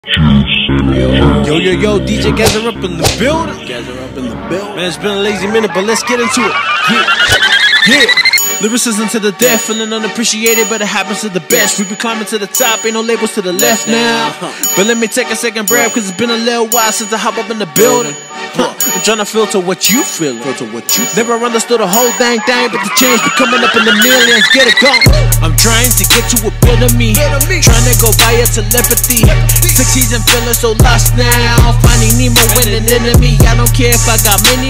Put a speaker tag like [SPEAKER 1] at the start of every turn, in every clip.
[SPEAKER 1] Yo, DJ Gather up in the building. Man, it's been a lazy minute, but let's get into it. Yeah. Lyricism to the death, feeling unappreciated, but it happens to the best. We be climbing to the top, ain't no labels to the left now. But let me take a second breath, cause it's been a little while since I hop up in the building. I'm tryna filter what you feelin'. Never understood the whole dang thing, but the change be coming up in the millions. Get it going. I'm trying to get to a bit of me, trying to go via telepathy. 60s and feeling so lost now, finding Nemo with an enemy. I don't care if I got many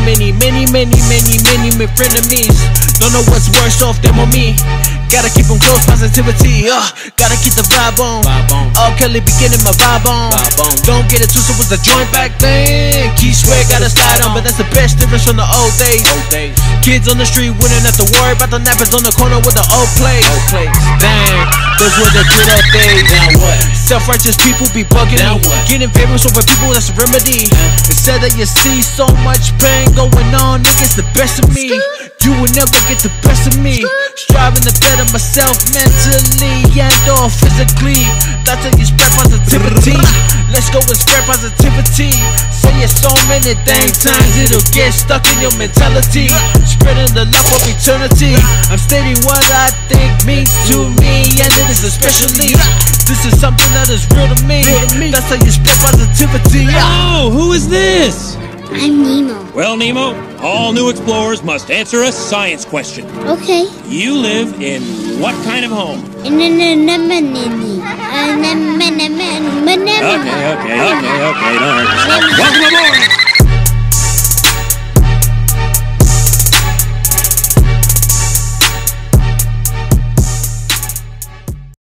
[SPEAKER 1] frenemies. Don't know what's worse off them or me. Gotta keep them close, positivity, gotta keep the vibe on. Kelly be getting my vibe on. Don't get it twisted, was a joint back then. Key swear gotta slide on, but that's the best difference from the old days. Kids on the street wouldn't have to worry about the nappers on the corner with the old plays. Dang, those were the good old days. Now what? Self-righteous people be bugging me. Getting favors over people, that's a remedy. It said that you see so much pain going on, it gets the best of me. You will never get the best of me. Striving to better myself mentally and or physically. That's how you spread positivity. Let's go and spread positivity. Say it so many dang times, it'll get stuck in your mentality. Spreading the love of eternity. I'm stating what I think means to me, and it is especially. This is something that is real to me. That's how you spread positivity.
[SPEAKER 2] Oh, who is this?
[SPEAKER 3] I'm Nemo.
[SPEAKER 2] Well, Nemo, all new explorers must answer a science question.
[SPEAKER 3] Okay.
[SPEAKER 2] You live in what kind of home?
[SPEAKER 3] Okay. Don't hurt yourself.
[SPEAKER 2] Welcome aboard!